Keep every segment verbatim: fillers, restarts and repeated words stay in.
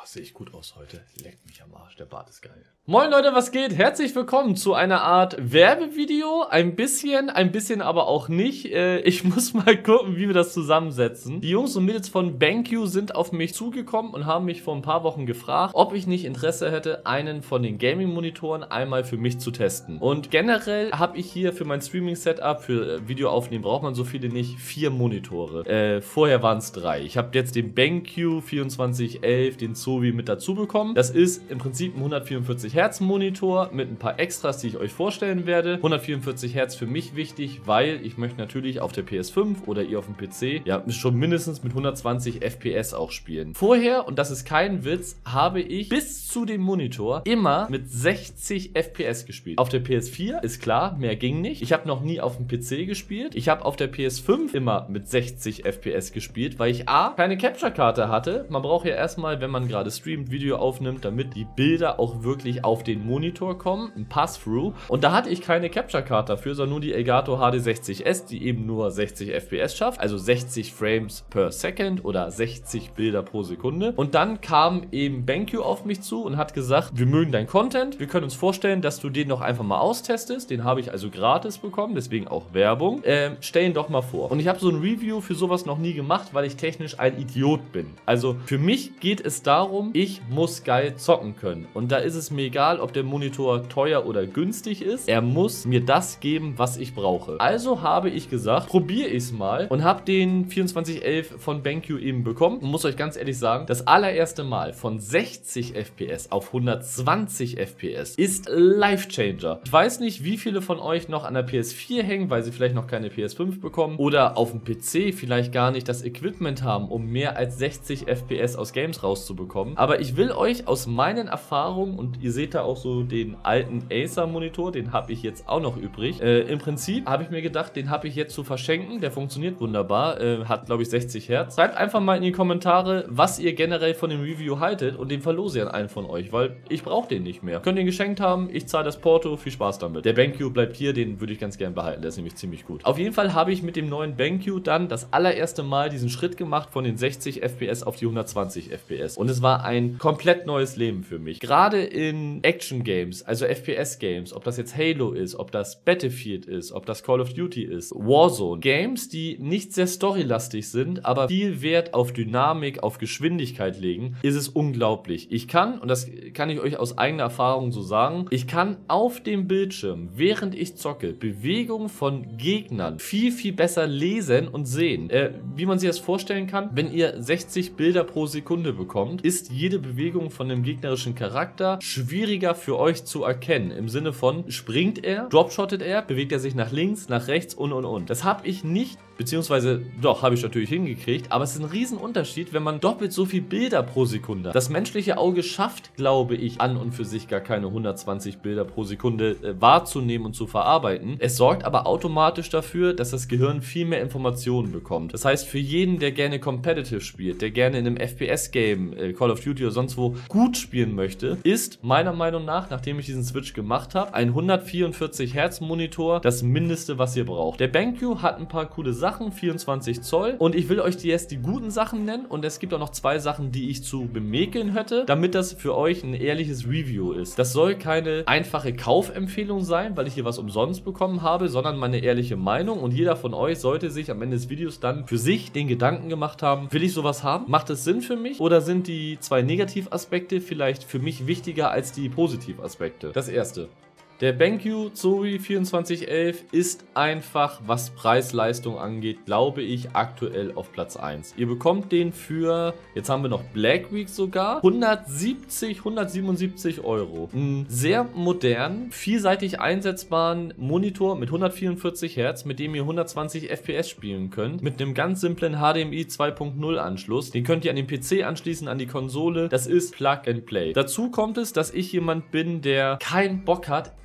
sehe ich gut aus heute. Leckt mich am Arsch, der Bart ist geil. Moin Leute, was geht? Herzlich willkommen zu einer Art Werbevideo. Ein bisschen, ein bisschen aber auch nicht. Äh, ich muss mal gucken, wie wir das zusammensetzen. Die Jungs und Mädels von BenQ sind auf mich zugekommen und haben mich vor ein paar Wochen gefragt, ob ich nicht Interesse hätte, einen von den Gaming-Monitoren einmal für mich zu testen. Und generell habe ich hier für mein Streaming-Setup, für Video aufnehmen braucht man so viele nicht, vier Monitore. Äh, vorher waren es drei. Ich habe jetzt den BenQ vierundzwanzig elf, den Zowie mit dazu bekommen. Das ist im Prinzip ein hundertvierundvierzig Hertz Monitor mit ein paar Extras, die ich euch vorstellen werde. hundertvierundvierzig Hertz für mich wichtig, weil ich möchte natürlich auf der P S fünf oder ihr auf dem P C ja schon mindestens mit hundertzwanzig F P S auch spielen. Vorher, und das ist kein Witz, habe ich bis zu dem Monitor immer mit sechzig F P S gespielt. Auf der P S vier ist klar, mehr ging nicht. Ich habe noch nie auf dem P C gespielt. Ich habe auf der P S fünf immer mit sechzig F P S gespielt, weil ich A, keine Capture-Karte hatte. Man braucht ja erstmal, wenn man gerade streamt, Video aufnimmt, damit die Bilder auch wirklich auf den Monitor kommen, ein Pass-Through. Und da hatte ich keine Capture-Card dafür, sondern nur die Elgato H D sechzig S, die eben nur sechzig F P S schafft, also sechzig Frames per Second oder sechzig Bilder pro Sekunde. Und dann kam eben BenQ auf mich zu und hat gesagt, wir mögen dein Content, wir können uns vorstellen, dass du den noch einfach mal austestest. Den habe ich also gratis bekommen, deswegen auch Werbung. Ähm, stell ihn doch mal vor. Und ich habe so ein Review für sowas noch nie gemacht, weil ich technisch ein Idiot bin. Also für mich geht es darum, ich muss geil zocken können. Und da ist es mir egal, ob der Monitor teuer oder günstig ist. Er muss mir das geben, was ich brauche. Also habe ich gesagt, probiere ich es mal und habe den vierundzwanzig elf von BenQ eben bekommen. Und muss euch ganz ehrlich sagen, das allererste Mal von sechzig F P S auf hundertzwanzig F P S ist Life-Changer. Ich weiß nicht, wie viele von euch noch an der P S vier hängen, weil sie vielleicht noch keine P S fünf bekommen oder auf dem P C vielleicht gar nicht das Equipment haben, um mehr als sechzig F P S aus Games rauszubekommen. Aber ich will euch aus meinen Erfahrungen, und ihr seht da auch so den alten Acer-Monitor, den habe ich jetzt auch noch übrig. Äh, Im Prinzip habe ich mir gedacht, den habe ich jetzt zu verschenken. Der funktioniert wunderbar, äh, hat glaube ich sechzig Hertz. Schreibt einfach mal in die Kommentare, was ihr generell von dem Review haltet, und den verlose ich an einen von euch, weil ich brauche den nicht mehr. Könnt ihr ihn geschenkt haben, ich zahle das Porto, viel Spaß damit. Der BenQ bleibt hier, den würde ich ganz gern behalten, der ist nämlich ziemlich gut. Auf jeden Fall habe ich mit dem neuen BenQ dann das allererste Mal diesen Schritt gemacht von den sechzig F P S auf die hundertzwanzig F P S. Und es war ein komplett neues Leben für mich. Gerade in Action-Games, also F P S-Games, ob das jetzt Halo ist, ob das Battlefield ist, ob das Call of Duty ist, Warzone. Games, die nicht sehr storylastig sind, aber viel Wert auf Dynamik, auf Geschwindigkeit legen, ist es unglaublich. Ich kann, und das kann ich euch aus eigener Erfahrung so sagen, ich kann auf dem Bildschirm, während ich zocke, Bewegungen von Gegnern viel, viel besser lesen und sehen. Äh, wie man sich das vorstellen kann, wenn ihr sechzig Bilder pro Sekunde bekommt, ist jede Bewegung von dem gegnerischen Charakter schwieriger für euch zu erkennen. Im Sinne von, springt er, dropshottet er, bewegt er sich nach links, nach rechts und und und. Das habe ich nicht, beziehungsweise doch, habe ich natürlich hingekriegt, aber es ist ein Riesenunterschied, wenn man doppelt so viel Bilder pro Sekunde. Das menschliche Auge schafft, glaube ich, an und für sich gar keine hundertzwanzig Bilder pro Sekunde äh, wahrzunehmen und zu verarbeiten. Es sorgt aber automatisch dafür, dass das Gehirn viel mehr Informationen bekommt. Das heißt, für jeden, der gerne competitive spielt, der gerne in einem F P S-Game, äh, Call of Duty oder sonst wo gut spielen möchte, ist meiner Meinung nach, nachdem ich diesen Switch gemacht habe, ein hundertvierundvierzig Hertz Monitor das Mindeste, was ihr braucht. Der BenQ hat ein paar coole Sachen, vierundzwanzig Zoll, und ich will euch die jetzt die guten Sachen nennen, und es gibt auch noch zwei Sachen, die ich zu bemäkeln hätte, damit das für euch ein ehrliches Review ist. Das soll keine einfache Kaufempfehlung sein, weil ich hier was umsonst bekommen habe, sondern meine ehrliche Meinung, und jeder von euch sollte sich am Ende des Videos dann für sich den Gedanken gemacht haben, will ich sowas haben? Macht es Sinn für mich? Oder sind die zwei Negativaspekte vielleicht für mich wichtiger als die Positivaspekte? Das erste. Der BenQ Zowie vierundzwanzig elf ist einfach, was Preis-Leistung angeht, glaube ich, aktuell auf Platz eins. Ihr bekommt den für, jetzt haben wir noch Black Week sogar, hundertsiebzig, hundertsiebenundsiebzig Euro. Einen sehr modernen, vielseitig einsetzbaren Monitor mit hundertvierundvierzig Hertz, mit dem ihr hundertzwanzig F P S spielen könnt, mit einem ganz simplen H D M I zwei Punkt null Anschluss. Den könnt ihr an den P C anschließen, an die Konsole. Das ist Plug and Play. Dazu kommt es, dass ich jemand bin, der keinen Bock hat,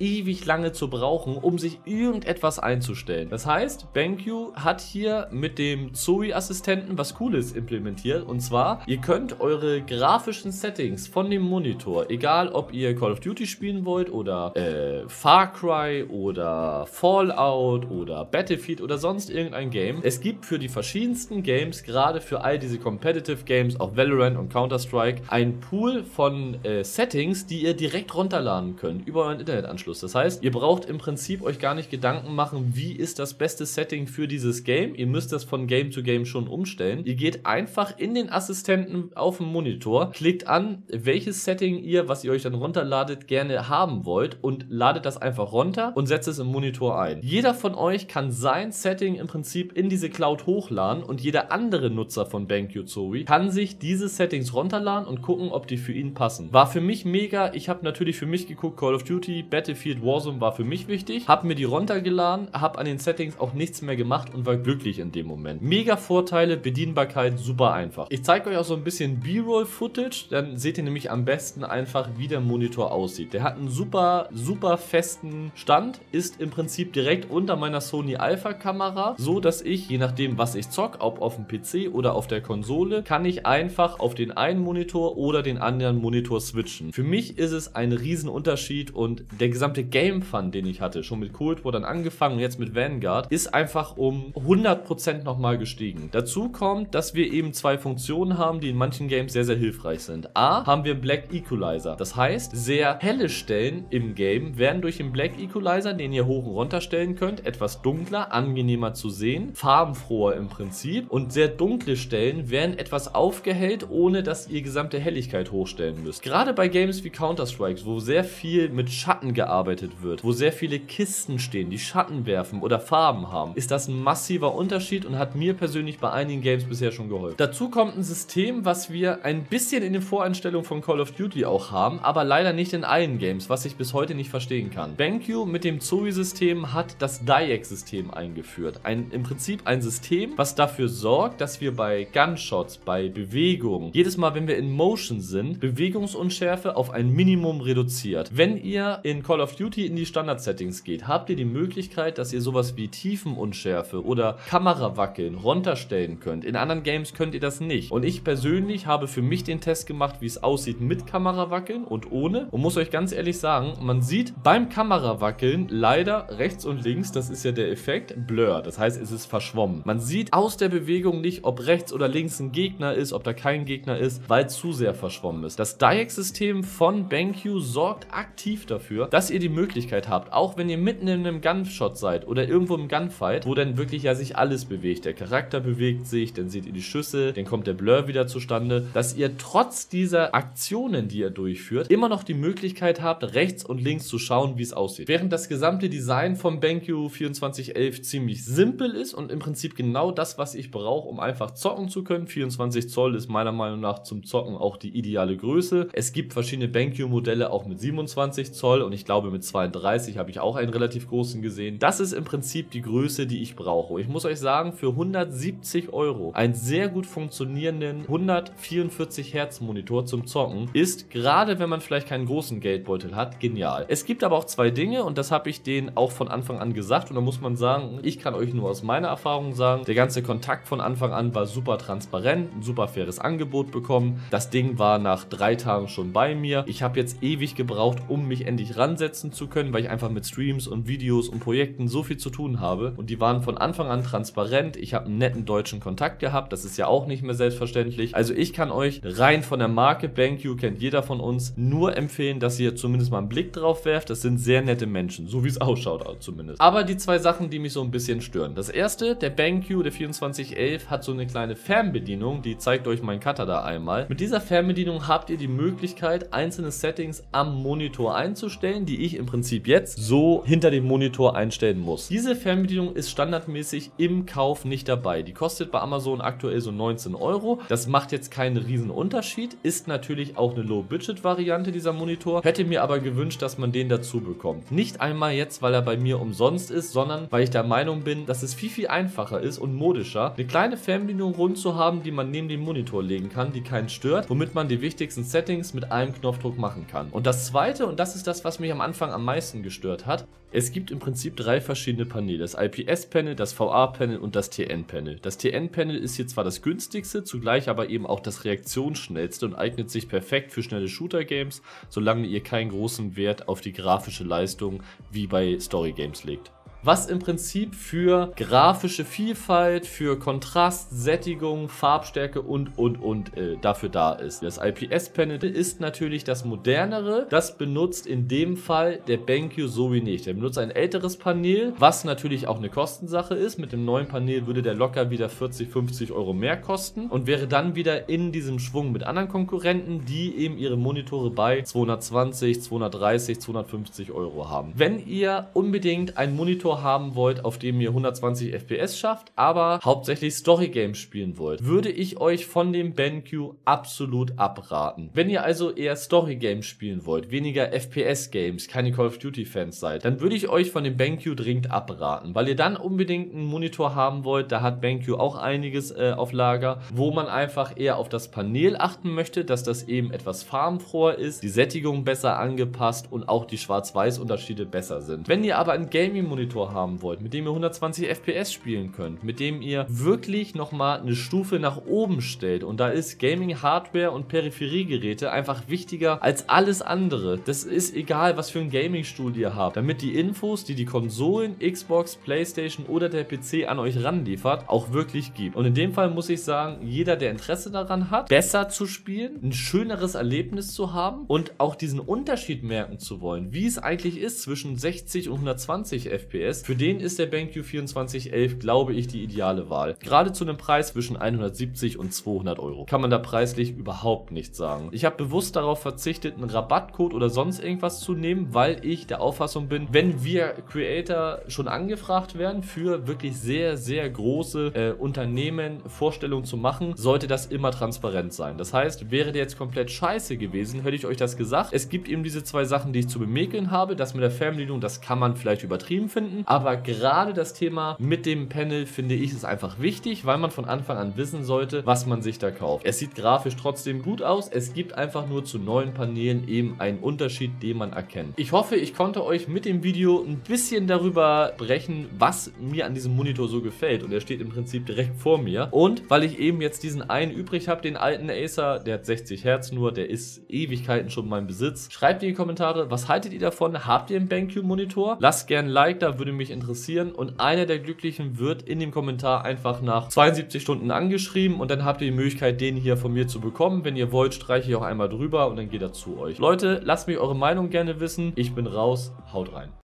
ewig lange zu brauchen, um sich irgendetwas einzustellen. Das heißt, BenQ hat hier mit dem Zoe-Assistenten was Cooles implementiert, und zwar, ihr könnt eure grafischen Settings von dem Monitor, egal ob ihr Call of Duty spielen wollt oder äh, Far Cry oder Fallout oder Battlefield oder sonst irgendein Game, es gibt für die verschiedensten Games, gerade für all diese Competitive Games, auch Valorant und Counter-Strike, ein Pool von äh, Settings, die ihr direkt runterladen könnt über euren Internetanschluss. Das heißt, ihr braucht im Prinzip euch gar nicht Gedanken machen, wie ist das beste Setting für dieses Game. Ihr müsst das von Game zu Game schon umstellen. Ihr geht einfach in den Assistenten auf dem Monitor, klickt an, welches Setting ihr, was ihr euch dann runterladet, gerne haben wollt und ladet das einfach runter und setzt es im Monitor ein. Jeder von euch kann sein Setting im Prinzip in diese Cloud hochladen und jeder andere Nutzer von BenQ Zoe kann sich diese Settings runterladen und gucken, ob die für ihn passen. War für mich mega. Ich habe natürlich für mich geguckt, Call of Duty, Battlefield, Warzone war für mich wichtig. Habe mir die runtergeladen, habe an den Settings auch nichts mehr gemacht und war glücklich in dem Moment. Mega Vorteile, Bedienbarkeit, super einfach. Ich zeige euch auch so ein bisschen B-Roll-Footage, dann seht ihr nämlich am besten einfach, wie der Monitor aussieht. Der hat einen super, super festen Stand, ist im Prinzip direkt unter meiner Sony Alpha-Kamera, so dass ich, je nachdem was ich zock, ob auf dem P C oder auf der Konsole, kann ich einfach auf den einen Monitor oder den anderen Monitor switchen. Für mich ist es ein Riesenunterschied und der gesamte Game Fun, den ich hatte, schon mit Cold War dann angefangen und jetzt mit Vanguard, ist einfach um hundert Prozent nochmal gestiegen. Dazu kommt, dass wir eben zwei Funktionen haben, die in manchen Games sehr, sehr hilfreich sind. A, haben wir Black Equalizer. Das heißt, sehr helle Stellen im Game werden durch den Black Equalizer, den ihr hoch und runter stellen könnt, etwas dunkler, angenehmer zu sehen, farbenfroher im Prinzip, und sehr dunkle Stellen werden etwas aufgehellt, ohne dass ihr gesamte Helligkeit hochstellen müsst. Gerade bei Games wie Counter-Strike, wo sehr viel mit Schatten gearbeitet wird, wo sehr viele Kisten stehen, die Schatten werfen oder Farben haben, ist das ein massiver Unterschied und hat mir persönlich bei einigen Games bisher schon geholfen. Dazu kommt ein System, was wir ein bisschen in den Voreinstellungen von Call of Duty auch haben, aber leider nicht in allen Games, was ich bis heute nicht verstehen kann. BenQ mit dem Zoe-System hat das D I A C-System eingeführt. Ein, im Prinzip ein System, was dafür sorgt, dass wir bei Gunshots, bei Bewegungen, jedes Mal, wenn wir in Motion sind, Bewegungsunschärfe auf ein Minimum reduziert. Wenn ihr in Call of Duty in die Standard-Settings geht, habt ihr die Möglichkeit, dass ihr sowas wie Tiefenunschärfe oder Kamerawackeln runterstellen könnt. In anderen Games könnt ihr das nicht. Und ich persönlich habe für mich den Test gemacht, wie es aussieht mit Kamerawackeln und ohne. Und muss euch ganz ehrlich sagen, man sieht beim Kamerawackeln leider rechts und links, das ist ja der Effekt, Blur. Das heißt, es ist verschwommen. Man sieht aus der Bewegung nicht, ob rechts oder links ein Gegner ist, ob da kein Gegner ist, weil zu sehr verschwommen ist. Das D I A C-System von BenQ sorgt aktiv dafür, dass ihr die Möglichkeit habt, auch wenn ihr mitten in einem Gunshot seid oder irgendwo im Gunfight, wo dann wirklich ja sich alles bewegt. Der Charakter bewegt sich, dann seht ihr die Schüsse, dann kommt der Blur wieder zustande, dass ihr trotz dieser Aktionen, die ihr durchführt, immer noch die Möglichkeit habt, rechts und links zu schauen, wie es aussieht. Während das gesamte Design von BenQ vierundzwanzig elf ziemlich simpel ist und im Prinzip genau das, was ich brauche, um einfach zocken zu können. vierundzwanzig Zoll ist meiner Meinung nach zum Zocken auch die ideale Größe. Es gibt verschiedene BenQ-Modelle auch mit siebenundzwanzig Zoll und ich glaube mit zweiunddreißig habe ich auch einen relativ großen gesehen. Das ist im Prinzip die Größe, die ich brauche. Ich muss euch sagen, für hundertsiebzig Euro einen sehr gut funktionierenden hundertvierundvierzig Hertz Monitor zum Zocken ist, gerade wenn man vielleicht keinen großen Geldbeutel hat, genial. Es gibt aber auch zwei Dinge und das habe ich denen auch von Anfang an gesagt und da muss man sagen, ich kann euch nur aus meiner Erfahrung sagen, der ganze Kontakt von Anfang an war super transparent, ein super faires Angebot bekommen. Das Ding war nach drei Tagen schon bei mir. Ich habe jetzt ewig gebraucht, um mich endlich ransetzen zu können, weil ich einfach mit Streams und Videos und Projekten so viel zu tun habe und die waren von Anfang an transparent. Ich habe einen netten deutschen Kontakt gehabt, das ist ja auch nicht mehr selbstverständlich. Also ich kann euch rein von der Marke, BenQ kennt jeder von uns, nur empfehlen, dass ihr zumindest mal einen Blick drauf werft. Das sind sehr nette Menschen, so wie es ausschaut zumindest. Aber die zwei Sachen, die mich so ein bisschen stören. Das erste, der BenQ, der vierundzwanzig elf, hat so eine kleine Fernbedienung, die zeigt euch mein Cutter da einmal. Mit dieser Fernbedienung habt ihr die Möglichkeit, einzelne Settings am Monitor einzustellen, die ich im Prinzip jetzt so hinter dem Monitor einstellen muss. Diese Fernbedienung ist standardmäßig im Kauf nicht dabei. Die kostet bei Amazon aktuell so neunzehn Euro. Das macht jetzt keinen riesen Unterschied, ist natürlich auch eine Low-Budget-Variante dieser Monitor. Hätte mir aber gewünscht, dass man den dazu bekommt. Nicht einmal jetzt, weil er bei mir umsonst ist, sondern weil ich der Meinung bin, dass es viel, viel einfacher ist und modischer, eine kleine Fernbedienung rund zu haben, die man neben den Monitor legen kann, die keinen stört, womit man die wichtigsten Settings mit einem Knopfdruck machen kann. Und das zweite, und das ist das, was mich am Anfang Anfang am meisten gestört hat. Es gibt im Prinzip drei verschiedene Paneele, das I P S-Panel, das V A-Panel und das T N-Panel. Das T N-Panel ist hier zwar das günstigste, zugleich aber eben auch das reaktionsschnellste und eignet sich perfekt für schnelle Shooter-Games, solange ihr keinen großen Wert auf die grafische Leistung wie bei Story-Games legt. Was im Prinzip für grafische Vielfalt, für Kontrast, Sättigung, Farbstärke und und und äh, dafür da ist. Das I P S-Panel ist natürlich das modernere, das benutzt in dem Fall der BenQ so wie nicht. Der benutzt ein älteres Panel, was natürlich auch eine Kostensache ist. Mit dem neuen Panel würde der locker wieder vierzig, fünfzig Euro mehr kosten und wäre dann wieder in diesem Schwung mit anderen Konkurrenten, die eben ihre Monitore bei zweihundertzwanzig, zweihundertdreißig, zweihundertfünfzig Euro haben. Wenn ihr unbedingt einen Monitor haben wollt, auf dem ihr hundertzwanzig F P S schafft, aber hauptsächlich Story Games spielen wollt, würde ich euch von dem BenQ absolut abraten. Wenn ihr also eher Story Games spielen wollt, weniger F P S Games, keine Call of Duty Fans seid, dann würde ich euch von dem BenQ dringend abraten, weil ihr dann unbedingt einen Monitor haben wollt. Da hat BenQ auch einiges äh, auf Lager, wo man einfach eher auf das Panel achten möchte, dass das eben etwas farbenfroher ist, die Sättigung besser angepasst und auch die Schwarz-Weiß-Unterschiede besser sind. Wenn ihr aber einen Gaming-Monitor haben wollt, mit dem ihr hundertzwanzig F P S spielen könnt, mit dem ihr wirklich nochmal eine Stufe nach oben stellt und da ist Gaming-Hardware und Peripheriegeräte einfach wichtiger als alles andere. Das ist egal, was für ein Gaming-Stuhl ihr habt, damit die Infos, die die Konsolen, Xbox, Playstation oder der P C an euch ranliefert, auch wirklich gibt. Und in dem Fall muss ich sagen, jeder, der Interesse daran hat, besser zu spielen, ein schöneres Erlebnis zu haben und auch diesen Unterschied merken zu wollen, wie es eigentlich ist zwischen sechzig und hundertzwanzig F P S, für den ist der BenQ vierundzwanzig elf, glaube ich, die ideale Wahl. Gerade zu einem Preis zwischen hundertsiebzig und zweihundert Euro. Kann man da preislich überhaupt nichts sagen. Ich habe bewusst darauf verzichtet, einen Rabattcode oder sonst irgendwas zu nehmen, weil ich der Auffassung bin, wenn wir Creator schon angefragt werden, für wirklich sehr, sehr große äh, Unternehmen Vorstellungen zu machen, sollte das immer transparent sein. Das heißt, wäre der jetzt komplett scheiße gewesen, hätte ich euch das gesagt. Es gibt eben diese zwei Sachen, die ich zu bemäkeln habe. Das mit der Fernbedienung, das kann man vielleicht übertrieben finden, aber gerade das Thema mit dem Panel, finde ich, ist einfach wichtig, weil man von Anfang an wissen sollte, was man sich da kauft. Es sieht grafisch trotzdem gut aus, es gibt einfach nur zu neuen Paneelen eben einen Unterschied, den man erkennt. Ich hoffe, ich konnte euch mit dem Video ein bisschen darüber brechen, was mir an diesem Monitor so gefällt und er steht im Prinzip direkt vor mir und weil ich eben jetzt diesen einen übrig habe, den alten Acer, der hat sechzig Hertz nur, der ist Ewigkeiten schon in meinem Besitz. Schreibt in die Kommentare, was haltet ihr davon? Habt ihr einen BenQ-Monitor? Lasst gerne ein Like da, würde mich interessieren und einer der Glücklichen wird in dem Kommentar einfach nach zweiundsiebzig Stunden angeschrieben und dann habt ihr die Möglichkeit, den hier von mir zu bekommen. Wenn ihr wollt, streiche ich auch einmal drüber und dann geht er zu euch. Leute, lasst mich eure Meinung gerne wissen. Ich bin raus, haut rein.